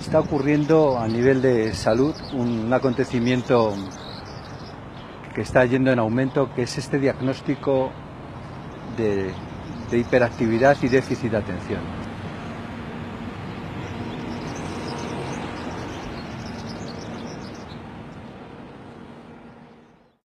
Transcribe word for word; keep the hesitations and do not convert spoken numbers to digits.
Está ocurriendo a nivel de salud un acontecimiento que está yendo en aumento, que es este diagnóstico de, de hiperactividad y déficit de atención.